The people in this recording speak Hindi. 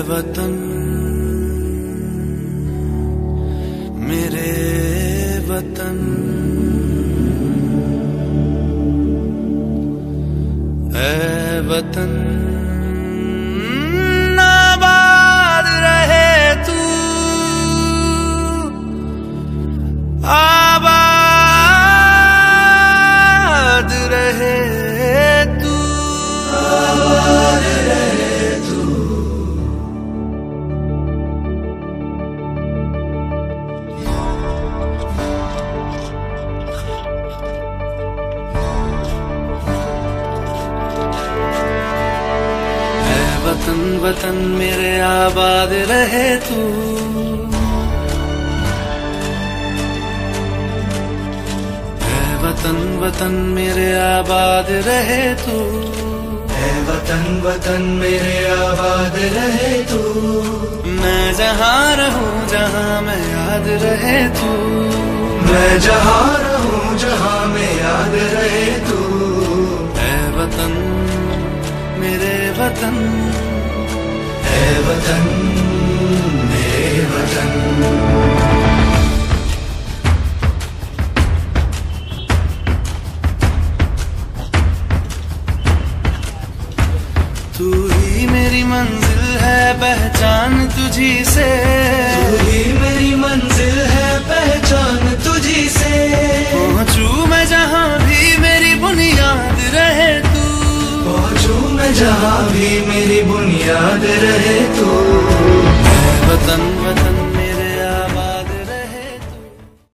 वतन मेरे वतन, ऐ वतन आबाद रहे तू, आबाद रहे तू, आबाद रहे तू। वतन वतन मेरे आबाद रहे तू, ऐ वतन वतन मेरे आबाद रहे तू, ऐ वतन वतन मेरे आबाद रहे तू। मैं जहाँ रहूं जहाँ मैं याद रहे तू, मैं जहाँ रहूं जहाँ मैं याद रहे तू। ऐ वतन मेरे वतन, ऐ वतन मेरे वतन। तू ही मेरी मंजिल है पहचान तुझी से, तू ही मेरी मंजिल है पहचान तुझी से। पहुँचू मैं जहाँ भी मेरी बुनियाद रहे तू, पहुँचू मैं जहाँ भी मेरी बुनियाद रहे तू। वतन वतन